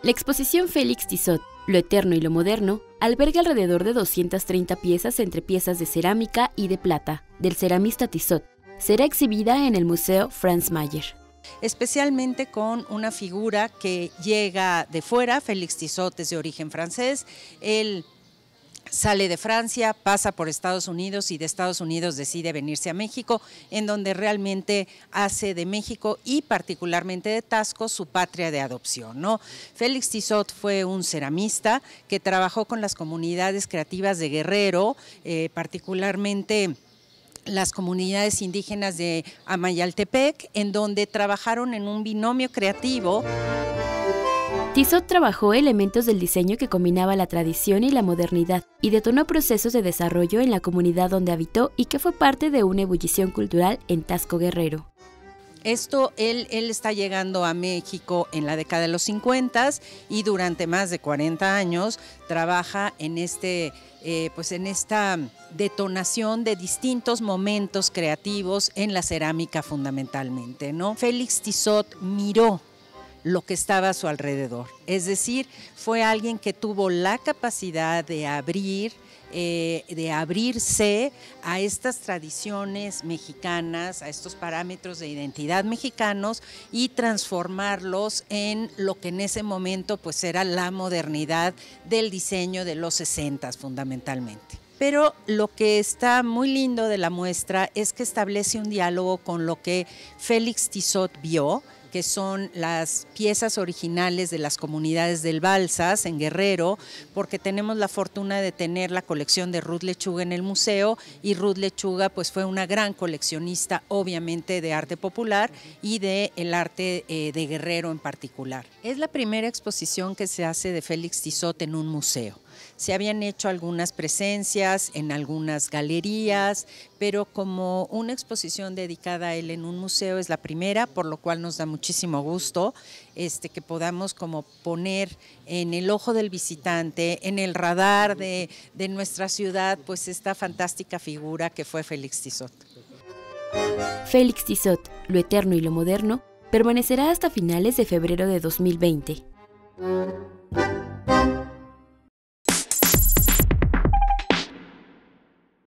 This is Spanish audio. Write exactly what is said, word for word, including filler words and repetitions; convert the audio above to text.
La exposición Félix Tissot, Lo Eterno y lo Moderno, alberga alrededor de doscientas treinta piezas entre piezas de cerámica y de plata, del ceramista Tissot. Será exhibida en el Museo Franz Mayer. Especialmente con una figura que llega de fuera. Félix Tissot es de origen francés. Él sale de Francia, pasa por Estados Unidos y de Estados Unidos decide venirse a México, en donde realmente hace de México y particularmente de Taxco su patria de adopción, ¿no? Félix Tissot fue un ceramista que trabajó con las comunidades creativas de Guerrero, eh, particularmente las comunidades indígenas de Amayaltepec, en donde trabajaron en un binomio creativo. Tissot trabajó elementos del diseño que combinaba la tradición y la modernidad y detonó procesos de desarrollo en la comunidad donde habitó y que fue parte de una ebullición cultural en Taxco Guerrero. Esto, él, él está llegando a México en la década de los cincuenta y durante más de cuarenta años trabaja en, este, eh, pues en esta detonación de distintos momentos creativos en la cerámica fundamentalmente, ¿no? Félix Tissot miró lo que estaba a su alrededor, es decir, fue alguien que tuvo la capacidad de abrir, eh, de abrirse a estas tradiciones mexicanas, a estos parámetros de identidad mexicanos y transformarlos en lo que en ese momento pues era la modernidad del diseño de los sesentas fundamentalmente. Pero lo que está muy lindo de la muestra es que establece un diálogo con lo que Félix Tissot vio, que son las piezas originales de las comunidades del Balsas en Guerrero, porque tenemos la fortuna de tener la colección de Ruth Lechuga en el museo, y Ruth Lechuga pues fue una gran coleccionista obviamente de arte popular y de el arte eh, de Guerrero en particular. Es la primera exposición que se hace de Félix Tissot en un museo. Se habían hecho algunas presencias en algunas galerías, pero como una exposición dedicada a él en un museo es la primera, por lo cual nos da muchísimo gusto este, que podamos como poner en el ojo del visitante, en el radar de, de nuestra ciudad, pues esta fantástica figura que fue Félix Tissot. Félix Tissot, Lo Eterno y lo Moderno, permanecerá hasta finales de febrero de dos mil veinte.